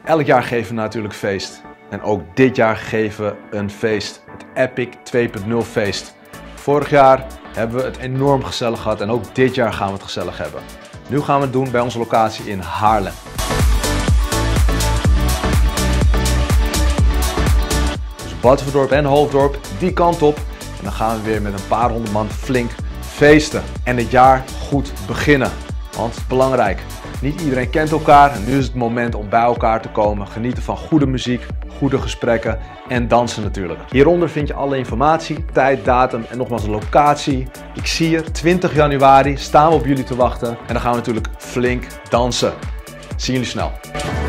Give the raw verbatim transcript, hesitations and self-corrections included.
Elk jaar geven we natuurlijk feest. En ook dit jaar geven we een feest. Het Epic twee punt nul feest. Vorig jaar hebben we het enorm gezellig gehad en ook dit jaar gaan we het gezellig hebben. Nu gaan we het doen bij onze locatie in Haarlem. Dus Batuverdorp en Hoofddorp die kant op. En dan gaan we weer met een paar honderd man flink feesten. En het jaar goed beginnen. Want het is belangrijk. Niet iedereen kent elkaar en nu is het moment om bij elkaar te komen. Genieten van goede muziek, goede gesprekken en dansen natuurlijk. Hieronder vind je alle informatie, tijd, datum en nogmaals de locatie. Ik zie je, twintig januari staan we op jullie te wachten. En dan gaan we natuurlijk flink dansen. Zien jullie snel.